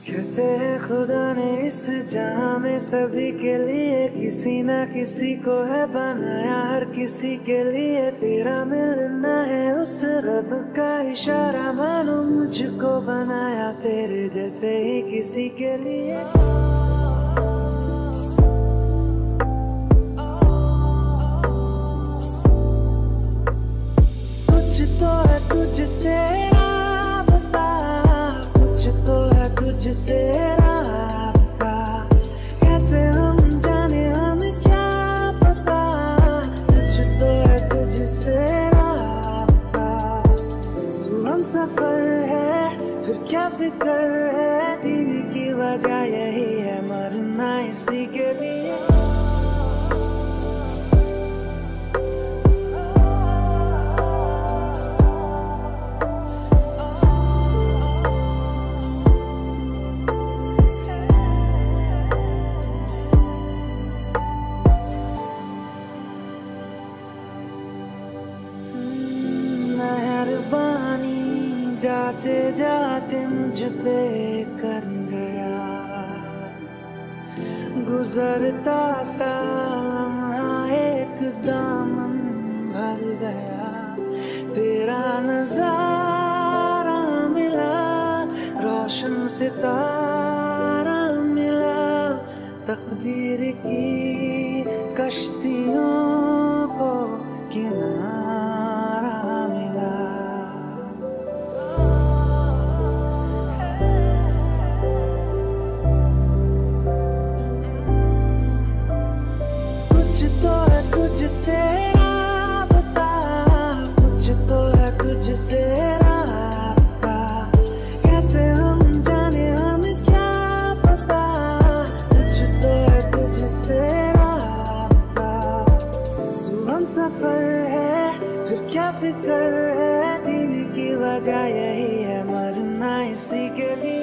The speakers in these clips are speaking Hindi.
कहते हैं खुदा ने इस जहां में सभी के लिए किसी ना किसी को है बनाया, हर किसी के लिए तेरा मिलना है उस रब का इशारा। मानो मुझको बनाया तेरे जैसे ही किसी के लिए। कुछ तो है तुझसे राबता, कुछ तो है तुझसे राबता, कैसे हम जाने हमें क्या पता। कुछ तो है तुझसे राबता, तू हम सफर है फिर क्या फिक्र है, जीने की वजह यही है मरना इसी के लिए। मेहरबानी जाते जाते मुझ पे कर गया, गुजरता सा लम्हा एकदम भर गया। तेरा नजारा मिला, रोशन सितारा मिला, तकदीर की कश्तियों को किनारा मिला। कुछ तो है तुझसे राबता, कुछ तो है तुझसे राबता, कैसे हम जाने हमें क्या पता। कुछ तो है तुझसे राबता, तू हम सफर है फिर क्या फिक्र है, जीने की वजह यही है मरना इसी के लिए।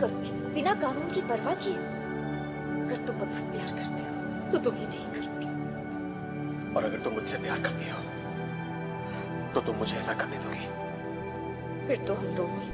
करूंगी बिना कानून की परवाह किए। अगर तुम मुझसे प्यार करते हो तो तुम ये नहीं करोगे। और अगर तुम मुझसे प्यार करती हो तो तुम मुझे ऐसा करने दोगी? फिर तो हम दोनों ही।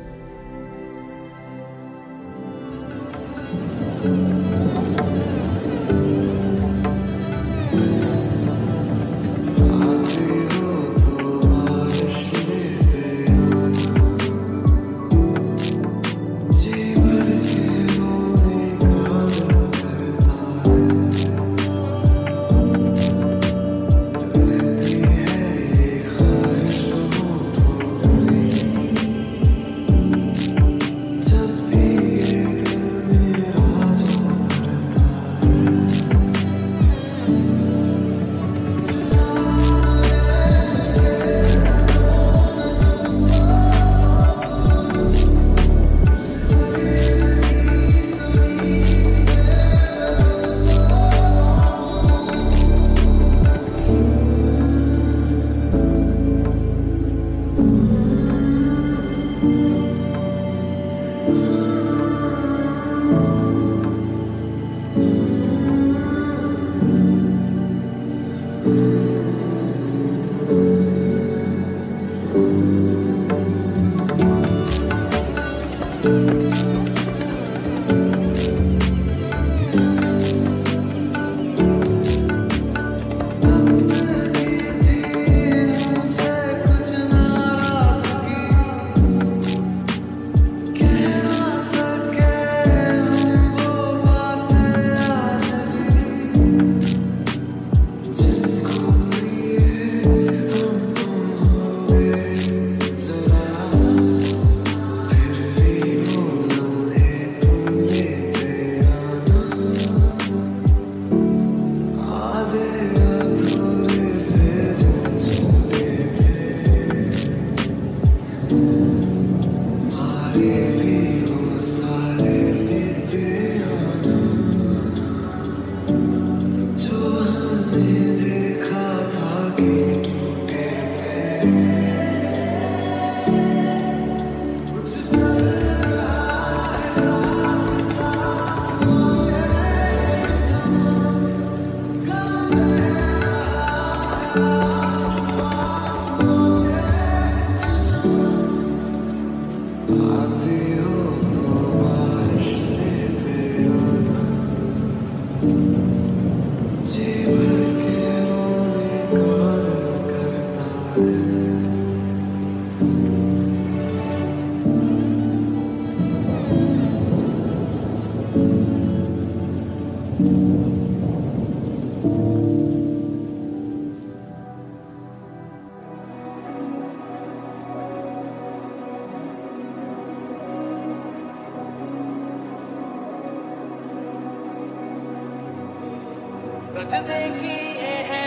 सजदे की ये है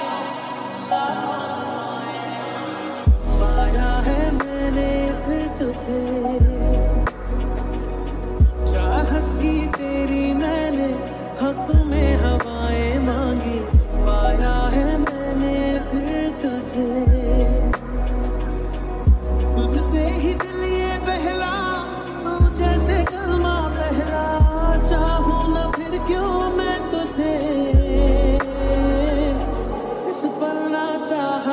पाया है मैंने फिर तुझे, चाहत की तेरी मैंने हक में हवाएं मांगी। पाया है मैंने फिर तुझे, तुझसे ही दिल ये बहला, तू जैसे कलमा पहला। चाहूं न फिर क्यों मैं तुझे, जिस पल ना चाह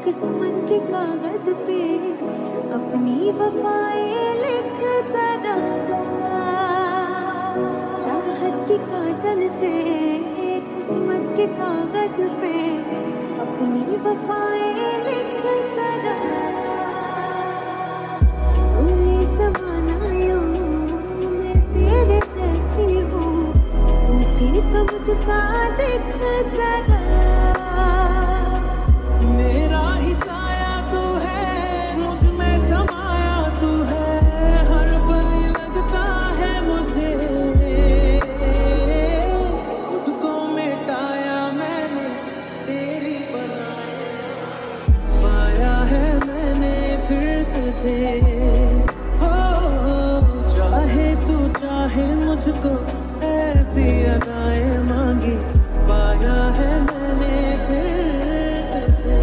किस्मत के कागज पे अपनी वफाएं लिख जरा, चाहत की काजल से किस्मत के कागज पे अपनी वफाएं लिख जरा। भूले ज़माना यूं मैं तेरे जैसी हूँ, तू भी तो मुझसा दिख जरा। मेरा ही साया तू है, मुझ में समाया तू है, हर पल लगता है मुझे खुद को मिटाया मैंने तेरी बनाए, पाया है मैंने फिर तुझे। हो चाहे तू चाहे मुझको ऐसी अदाएं मांगी, पाया है मैंने फिर तुझे।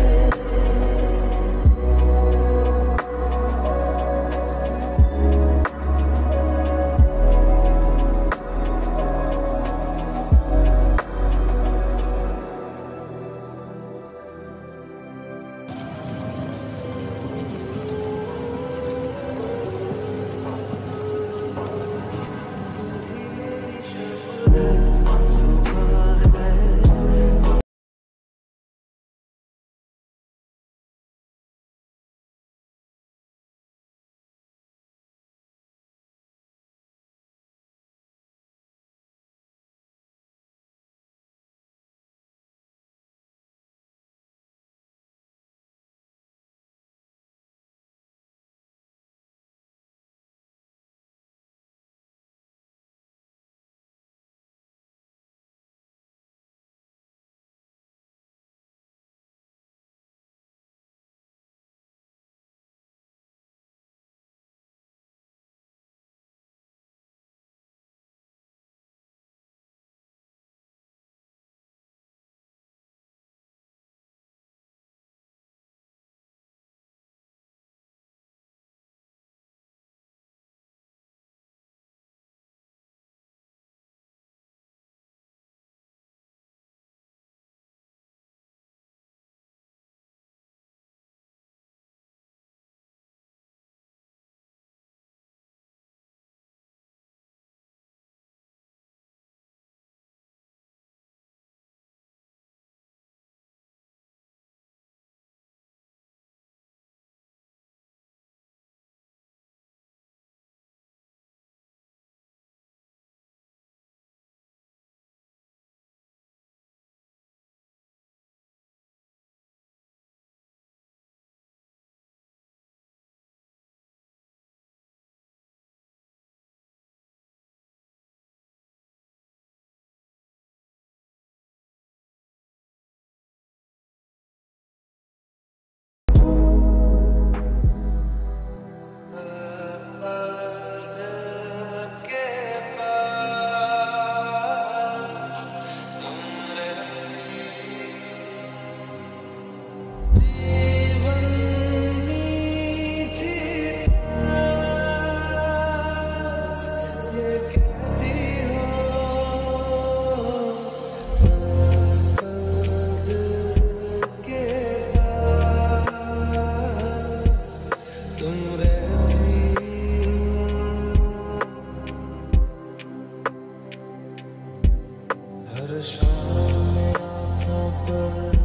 हर शाम आँखों पर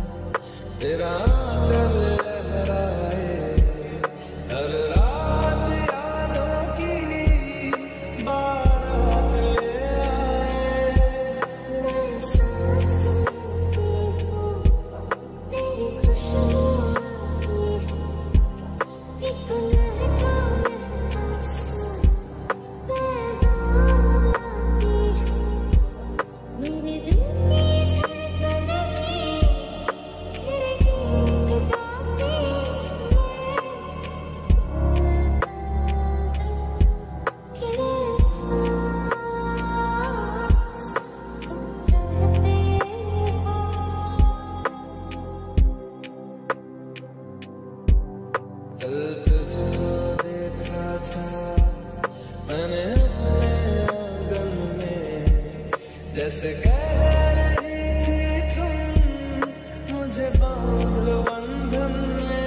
तेरा चल लहराए, हर रात यादों की बारात ले आए। मैं सांस लेती हूँ, तेरी खुशबू आती है, एक लहका आंसू पैगाम लाती है। मेरे दिल की धड़कन की तेरे गीत गाती कल तुझको देखा था मैंने अपने आंगन में, जैसे कह रही थी तुम मुझे बांध लो बंधन में।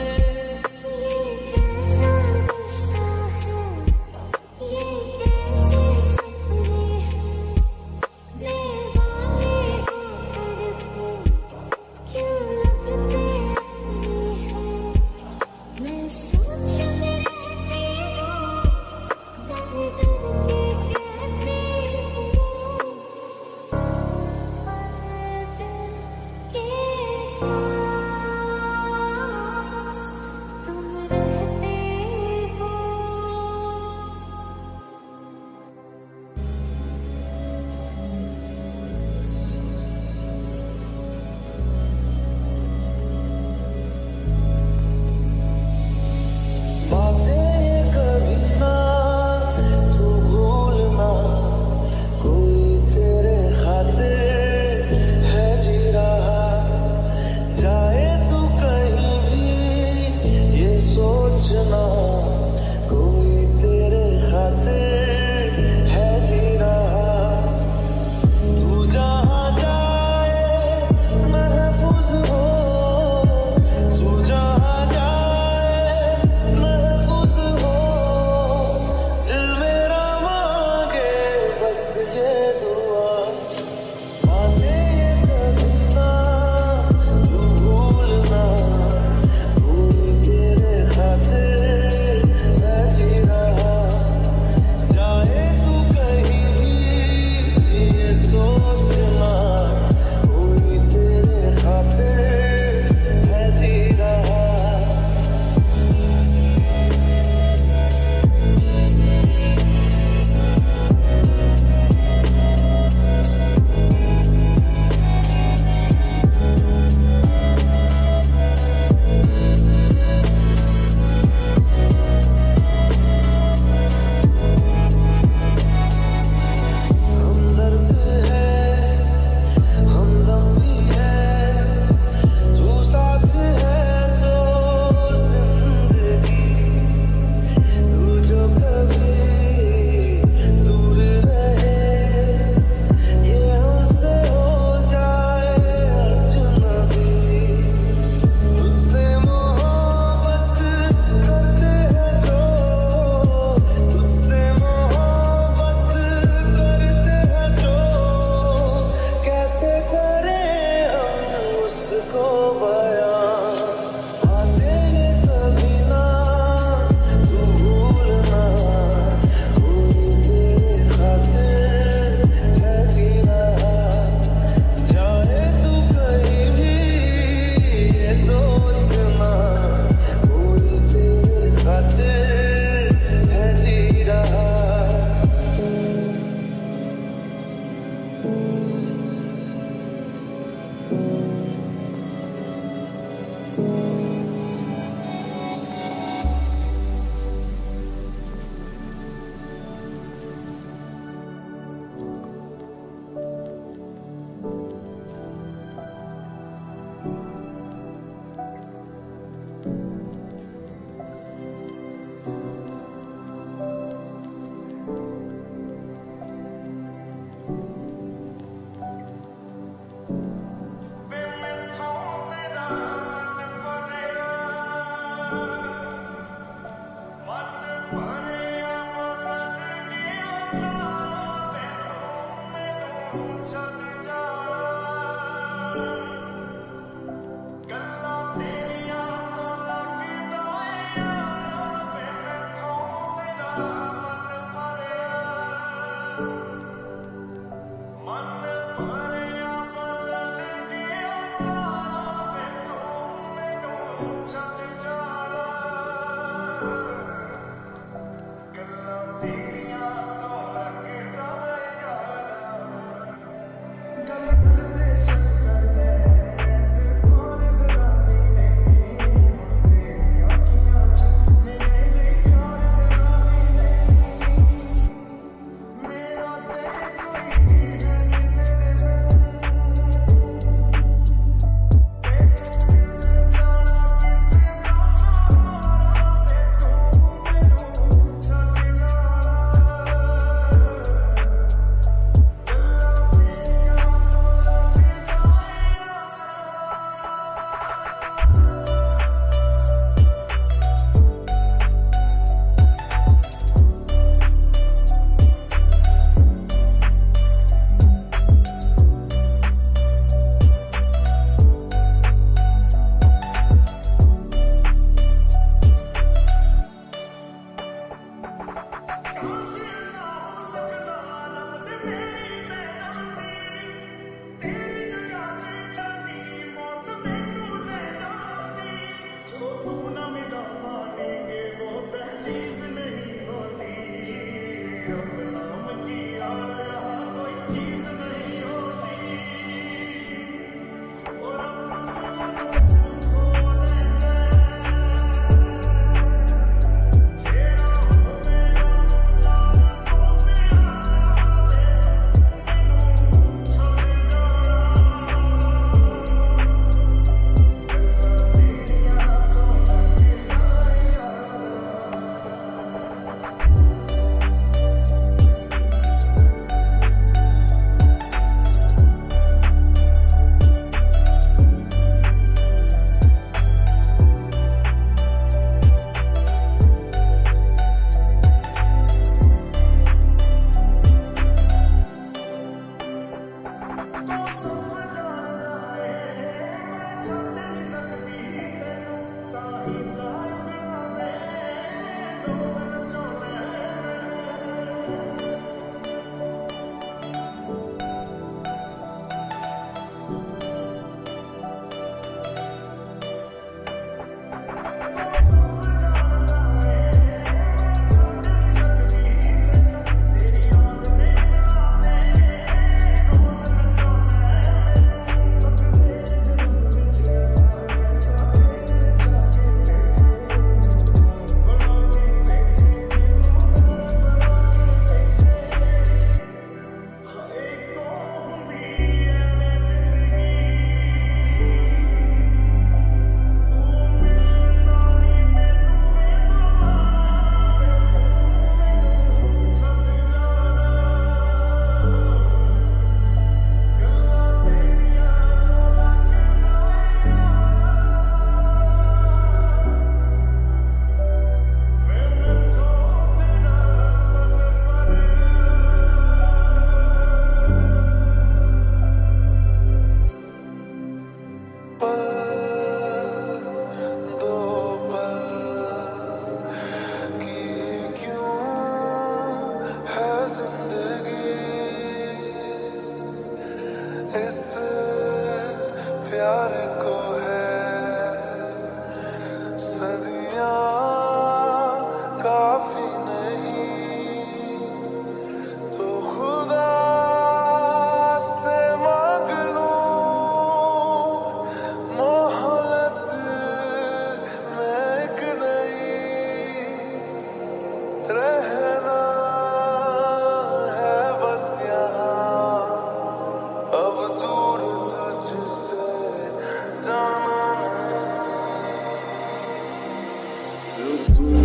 तू